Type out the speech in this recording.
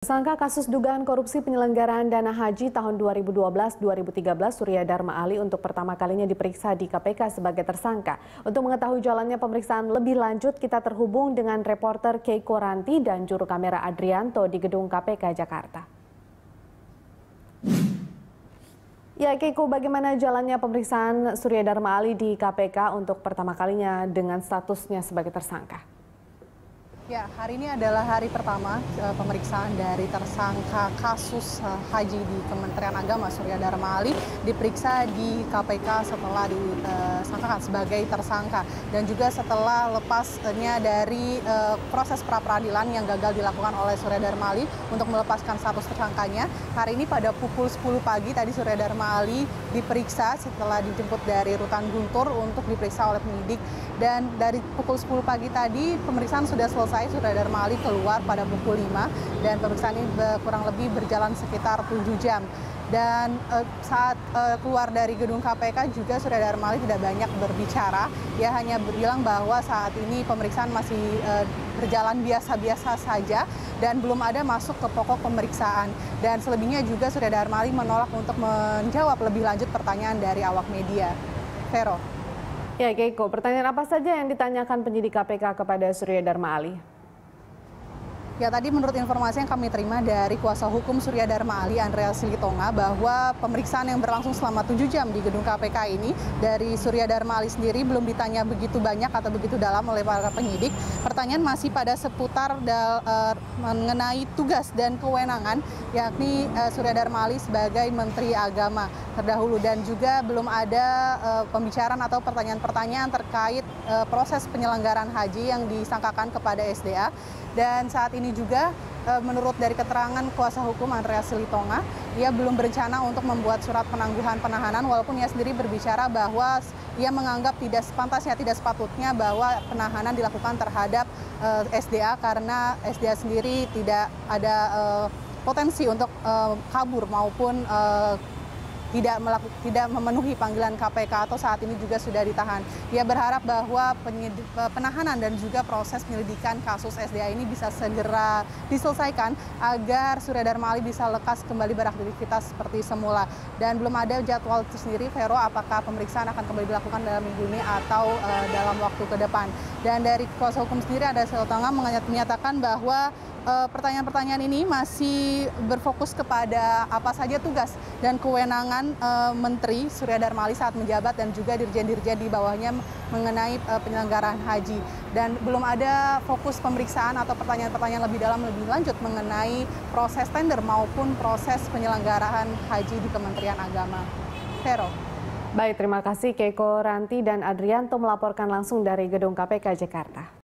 Tersangka kasus dugaan korupsi penyelenggaraan dana haji tahun 2012-2013 Surya Dharma Ali untuk pertama kalinya diperiksa di KPK sebagai tersangka. Untuk mengetahui jalannya pemeriksaan lebih lanjut, kita terhubung dengan reporter Keiko Ranti dan juru kamera Adrianto di gedung KPK Jakarta. Ya, Keiko, bagaimana jalannya pemeriksaan Surya Dharma Ali di KPK untuk pertama kalinya dengan statusnya sebagai tersangka? Ya, hari ini adalah hari pertama pemeriksaan dari tersangka kasus haji di Kementerian Agama Surya Dharma Ali diperiksa di KPK setelah disangkakan sebagai tersangka dan juga setelah lepasnya dari proses pra-peradilan yang gagal dilakukan oleh Surya Dharma Ali untuk melepaskan status tersangkanya. Hari ini pada pukul 10 pagi tadi Surya Dharma Ali diperiksa setelah dijemput dari Rutan Guntur untuk diperiksa oleh penyidik, dan dari pukul 10 pagi tadi pemeriksaan sudah selesai. Surya Dharma Ali keluar pada pukul 5 dan pemeriksaan ini kurang lebih berjalan sekitar 7 jam. Dan saat keluar dari gedung KPK juga Surya Dharma Ali tidak banyak berbicara. Ia hanya bilang bahwa saat ini pemeriksaan masih berjalan biasa-biasa saja dan belum ada masuk ke pokok pemeriksaan. Dan selebihnya juga Surya Dharma Ali menolak untuk menjawab lebih lanjut pertanyaan dari awak media. Vero. Ya, Keiko, pertanyaan apa saja yang ditanyakan penyidik KPK kepada Surya Dharma Ali? Ya, tadi menurut informasi yang kami terima dari kuasa hukum Surya Dharma Ali, Andreas Silitonga, bahwa pemeriksaan yang berlangsung selama 7 jam di gedung KPK ini, dari Surya Dharma Ali sendiri belum ditanya begitu banyak atau begitu dalam oleh para penyidik. Pertanyaan masih pada seputar mengenai tugas dan kewenangan, yakni Surya Dharma Ali sebagai Menteri Agama terdahulu, dan juga belum ada pembicaraan atau pertanyaan-pertanyaan terkait proses penyelenggaraan haji yang disangkakan kepada SDA. Dan saat ini juga menurut dari keterangan kuasa hukum Andreas Silitonga, ia belum berencana untuk membuat surat penangguhan penahanan, walaupun ia sendiri berbicara bahwa ia menganggap tidak sepantasnya, tidak sepatutnya bahwa penahanan dilakukan terhadap SDA karena SDA sendiri tidak ada potensi untuk kabur maupun tidak memenuhi panggilan KPK atau saat ini juga sudah ditahan. Ia berharap bahwa penahanan dan juga proses penyelidikan kasus SDA ini bisa segera diselesaikan agar Surya Dharma Ali bisa lekas kembali beraktivitas seperti semula. Dan belum ada jadwal itu sendiri, Vero, apakah pemeriksaan akan kembali dilakukan dalam minggu ini atau dalam waktu ke depan. Dan dari kuasa hukum sendiri ada Silitonga menyatakan bahwa pertanyaan-pertanyaan ini masih berfokus kepada apa saja tugas dan kewenangan Menteri Surya Dharma Ali saat menjabat dan juga dirjen-dirjen di bawahnya mengenai penyelenggaraan haji. Dan belum ada fokus pemeriksaan atau pertanyaan-pertanyaan lebih dalam lebih lanjut mengenai proses tender maupun proses penyelenggaraan haji di Kementerian Agama. Vero. Baik, terima kasih Keiko Ranti dan Adrianto melaporkan langsung dari gedung KPK Jakarta.